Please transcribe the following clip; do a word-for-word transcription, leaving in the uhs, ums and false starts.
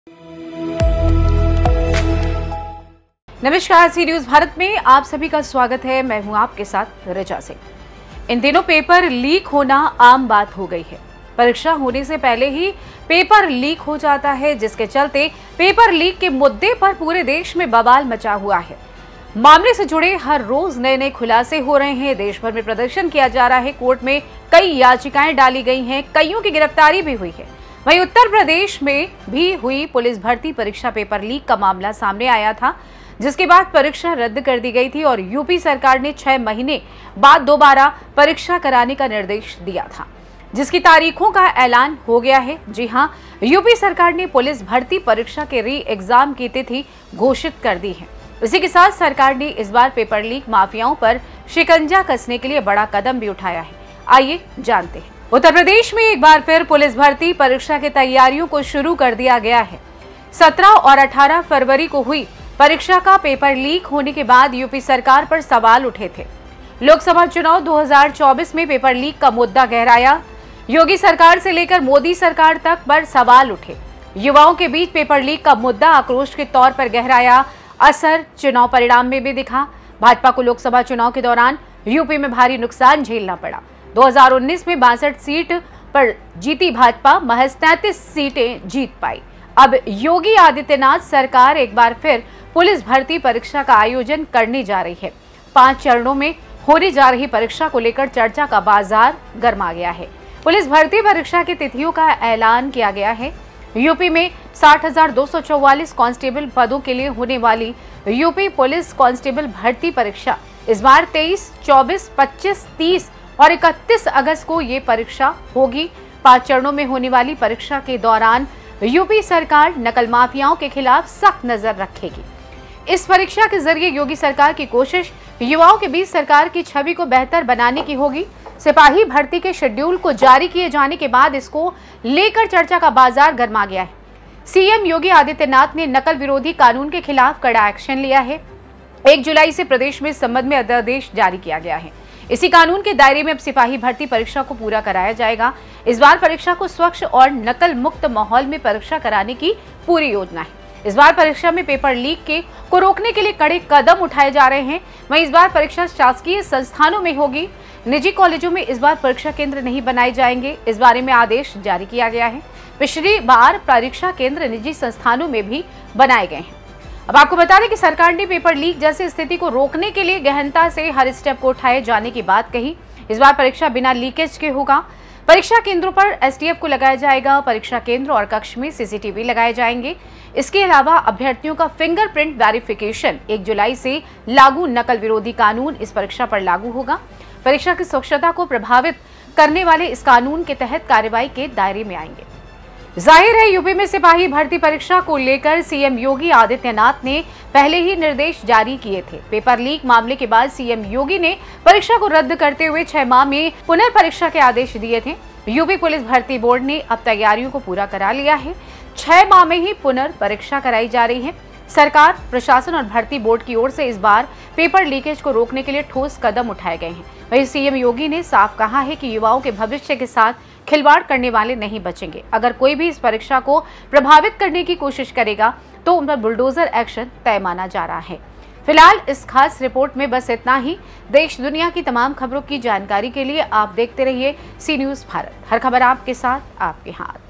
नमस्कार, सी न्यूज भारत में आप सभी का स्वागत है। मैं हूं आपके साथ रजा सिंह। इन दिनों पेपर लीक होना आम बात हो गई है। परीक्षा होने से पहले ही पेपर लीक हो जाता है, जिसके चलते पेपर लीक के मुद्दे पर पूरे देश में बवाल मचा हुआ है। मामले से जुड़े हर रोज नए नए खुलासे हो रहे हैं। देश भर में प्रदर्शन किया जा रहा है। कोर्ट में कई याचिकाएं डाली गई हैं, कईयों की गिरफ्तारी भी हुई है। वहीं उत्तर प्रदेश में भी हुई पुलिस भर्ती परीक्षा पेपर लीक का मामला सामने आया था, जिसके बाद परीक्षा रद्द कर दी गई थी और यूपी सरकार ने छह महीने बाद दोबारा परीक्षा कराने का निर्देश दिया था, जिसकी तारीखों का ऐलान हो गया है। जी हां, यूपी सरकार ने पुलिस भर्ती परीक्षा के री एग्जाम की तिथि घोषित कर दी है। इसी के साथ सरकार ने इस बार पेपर लीक माफियाओं पर शिकंजा कसने के लिए बड़ा कदम भी उठाया है। आइए जानते हैं। उत्तर प्रदेश में एक बार फिर पुलिस भर्ती परीक्षा की तैयारियों को शुरू कर दिया गया है। सत्रह और अठारह फरवरी को हुई परीक्षा का पेपर लीक होने के बाद यूपी सरकार पर सवाल उठे थे। लोकसभा चुनाव दो हज़ार चौबीस में पेपर लीक का मुद्दा गहराया। योगी सरकार से लेकर मोदी सरकार तक पर सवाल उठे। युवाओं के बीच पेपर लीक का मुद्दा आक्रोश के तौर पर गहराया। असर चुनाव परिणाम में भी दिखा। भाजपा को लोकसभा चुनाव के दौरान यूपी में भारी नुकसान झेलना पड़ा। दो हज़ार उन्नीस में बासठ सीट पर जीती भाजपा महज तैंतीस सीटें जीत पाई। अब योगी आदित्यनाथ सरकार एक बार फिर पुलिस भर्ती परीक्षा का आयोजन करने जा रही है। पांच चरणों में होने जा रही परीक्षा को लेकर चर्चा का बाजार गर्मा गया है। पुलिस भर्ती परीक्षा की तिथियों का ऐलान किया गया है। यूपी में साठ हजार दो सौ चौवालीस कांस्टेबल पदों के लिए होने वाली यूपी पुलिस कांस्टेबल भर्ती परीक्षा इस बार तेईस, चौबीस, पच्चीस, तीस और इकतीस अगस्त को ये परीक्षा होगी। पांच चरणों में होने वाली परीक्षा के दौरान यूपी सरकार नकल माफियाओं के खिलाफ सख्त नजर रखेगी। इस परीक्षा के जरिए योगी सरकार की कोशिश युवाओं के बीच सरकार की छवि को बेहतर बनाने की होगी। सिपाही भर्ती के शेड्यूल को जारी किए जाने के बाद इसको लेकर चर्चा का बाजार गर्मा गया है। सीएम योगी आदित्यनाथ ने नकल विरोधी कानून के खिलाफ कड़ा एक्शन लिया है। एक जुलाई से प्रदेश में इस संबंध में अध्यादेश जारी किया गया है। इसी कानून के दायरे में अब सिपाही भर्ती परीक्षा को पूरा कराया जाएगा। इस बार परीक्षा को स्वच्छ और नकल मुक्त माहौल में परीक्षा कराने की पूरी योजना है। इस बार परीक्षा में पेपर लीक के को रोकने के लिए कड़े कदम उठाए जा रहे हैं। वहीं इस बार परीक्षा शासकीय संस्थानों में होगी। निजी कॉलेजों में इस बार परीक्षा केंद्र नहीं बनाए जाएंगे। इस बारे में आदेश जारी किया गया है। पिछली बार परीक्षा केंद्र निजी संस्थानों में भी बनाए गए हैं। अब आपको बता दें कि सरकार ने पेपर लीक जैसी स्थिति को रोकने के लिए गहनता से हर स्टेप को उठाए जाने की बात कही। इस बार परीक्षा बिना लीकेज के होगा। परीक्षा केंद्रों पर एसटीएफ को लगाया जाएगा। परीक्षा केंद्र और कक्ष में सीसीटीवी लगाए जाएंगे। इसके अलावा अभ्यर्थियों का फिंगरप्रिंट वेरिफिकेशन एक जुलाई से लागू नकल विरोधी कानून इस परीक्षा पर लागू होगा। परीक्षा की स्वच्छता को प्रभावित करने वाले इस कानून के तहत कार्रवाई के दायरे में आएंगे। जाहिर है, यूपी में सिपाही भर्ती परीक्षा को लेकर सीएम योगी आदित्यनाथ ने पहले ही निर्देश जारी किए थे। पेपर लीक मामले के बाद सीएम योगी ने परीक्षा को रद्द करते हुए छह माह में पुनर्परीक्षा के आदेश दिए थे। यूपी पुलिस भर्ती बोर्ड ने अब तैयारियों को पूरा करा लिया है। छह माह में ही पुनर्परीक्षा कराई जा रही है। सरकार, प्रशासन और भर्ती बोर्ड की ओर से इस बार पेपर लीकेज को रोकने के लिए ठोस कदम उठाए गए हैं। वहीं सीएम योगी ने साफ कहा है कि युवाओं के भविष्य के साथ खिलवाड़ करने वाले नहीं बचेंगे। अगर कोई भी इस परीक्षा को प्रभावित करने की कोशिश करेगा तो उन पर बुलडोजर एक्शन तय माना जा रहा है। फिलहाल इस खास रिपोर्ट में बस इतना ही। देश दुनिया की तमाम खबरों की जानकारी के लिए आप देखते रहिए सी न्यूज भारत। हर खबर आपके साथ, आपके हाथ।